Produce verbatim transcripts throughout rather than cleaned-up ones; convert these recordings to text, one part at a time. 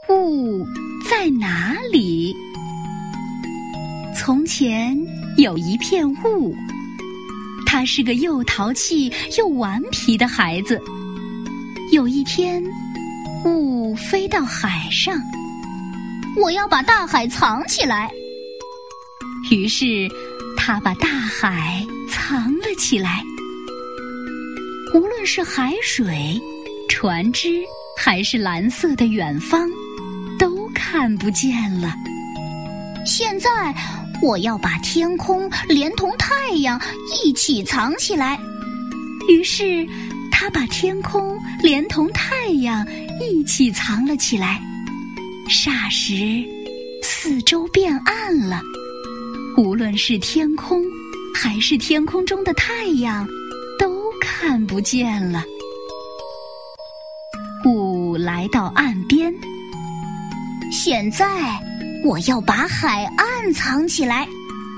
雾在哪里？从前有一片雾，他是个又淘气又顽皮的孩子。有一天，雾飞到海上， 我要把大海藏起来。 于是，他把大海藏了起来。无论是海水、船只，还是蓝色的远方，都看不见了。 现在，我要把天空连同太阳一起藏起来。 于是，他把天空连同太阳一起藏了起来。霎时，四周变暗了。无论是天空，还是天空中的太阳，都看不见了。雾来到岸边， 现在我要把海岸藏起来。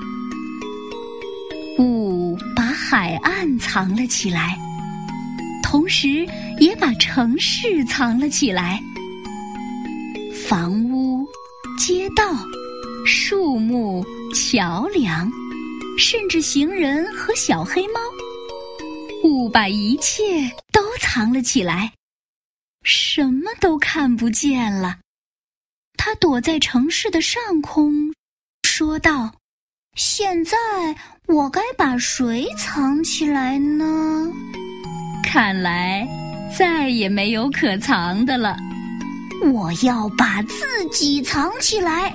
雾把海岸藏了起来，同时也把城市藏了起来。房屋、街道、树木、桥梁，甚至行人和小黑猫，雾把一切都藏了起来，什么都看不见了。他躲在城市的上空，说道：“ 现在我该把谁藏起来呢？ 看来再也没有可藏的了。 我要把自己藏起来。”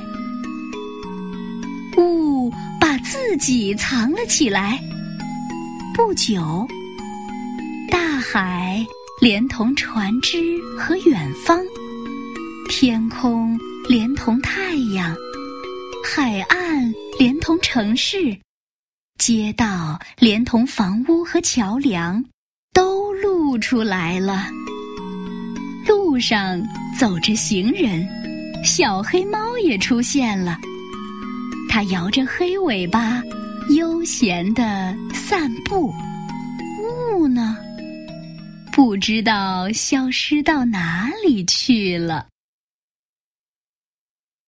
雾把自己藏了起来。不久，大海连同船只和远方，天空连同太阳，海岸连同城市，街道连同房屋和桥梁，都露出来了。路上走着行人，小黑猫也出现了。它摇着黑尾巴，悠闲地散步。雾呢？不知道消失到哪里去了。